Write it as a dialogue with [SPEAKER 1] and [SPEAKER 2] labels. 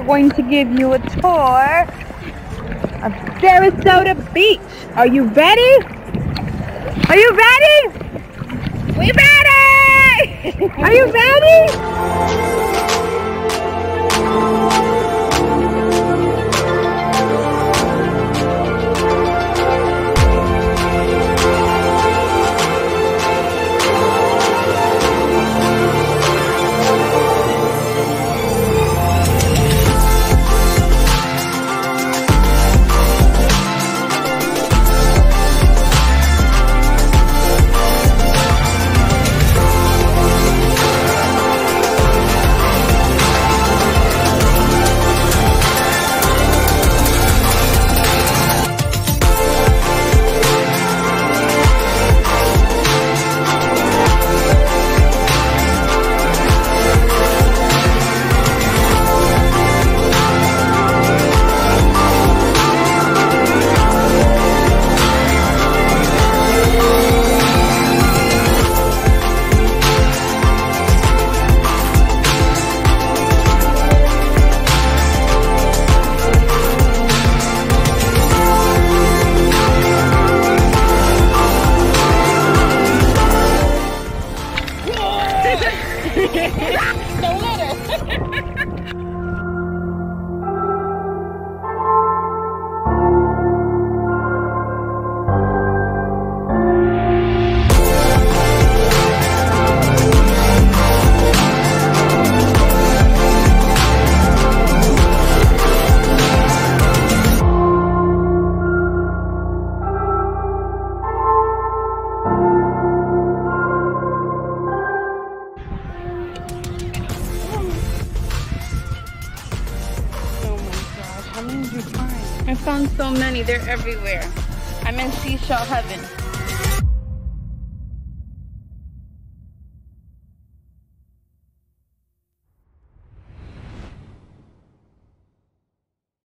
[SPEAKER 1] going to give you a tour of Sarasota Beach. Are you ready? Are you ready? We ready? Are you ready?
[SPEAKER 2] Don't let her.
[SPEAKER 1] How many did you find?
[SPEAKER 2] I found so many. They're everywhere. I'm in seashell heaven.